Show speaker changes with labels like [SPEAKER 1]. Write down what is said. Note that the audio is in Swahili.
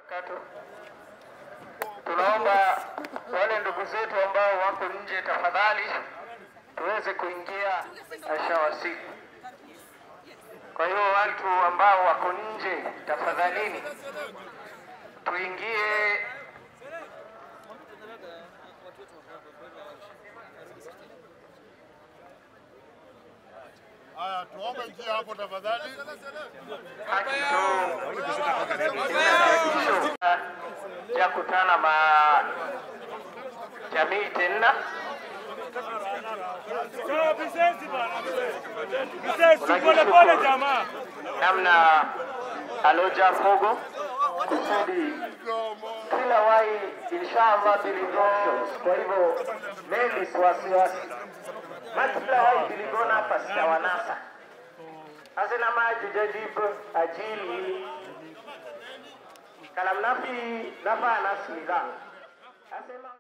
[SPEAKER 1] Tunaomba wale ndugu zetu ambao wako nje tafadhali tuweze kuingia ashawasili. Kwa hiyo watu ambao wako nje tafadhalini tuingie.
[SPEAKER 2] Haya, tuombe njia hapo tafadhali.
[SPEAKER 1] Ya kutana ma jamii tena. Namna aloja fogo kusudi kila wai inshallah delegations. Kwa hivyo meli wasiwasi kila wai diligona hapa sitawanasa hazina maji jajibu ajili kalam nafi nafa nasi nidhamu.